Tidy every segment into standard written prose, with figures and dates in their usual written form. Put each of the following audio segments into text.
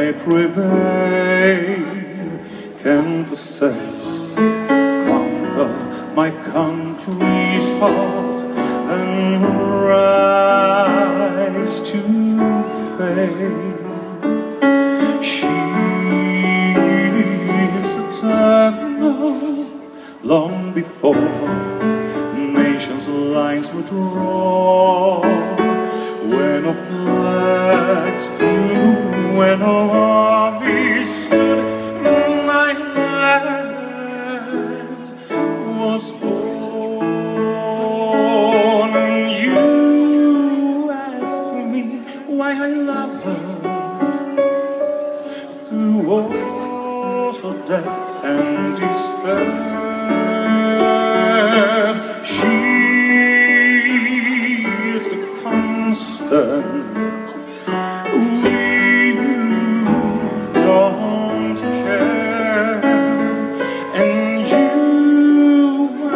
I prevail, can possess, conquer my country's heart, and rise to fame. She is eternal, long before nations' lines were drawn. When our flags flew, when our armies stood, my land was born. And you ask me why I love her, through wars of death and despair. She is the constant. We don't care, and you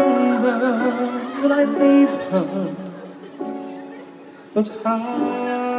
wonder that I leave her, but how?